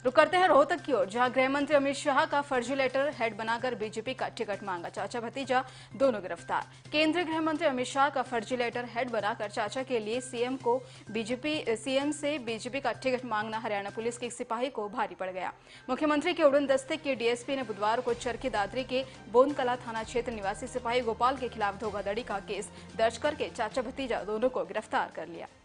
रुक करते हैं रोहतक की ओर, जहां गृह मंत्री अमित शाह का फर्जी लेटर हेड बनाकर बीजेपी का टिकट मांगा। चाचा भतीजा दोनों गिरफ्तार। केंद्रीय गृह मंत्री अमित शाह का फर्जी लेटर हेड बनाकर चाचा के लिए सीएम से बीजेपी का टिकट मांगना हरियाणा पुलिस के एक सिपाही को भारी पड़ गया। मुख्यमंत्री के उड़न दस्ते के डीएसपी ने बुधवार को चरखी दादरी के बोनकला थाना क्षेत्र निवासी सिपाही गोपाल के खिलाफ धोखाधड़ी का केस दर्ज करके चाचा भतीजा दोनों को गिरफ्तार कर लिया।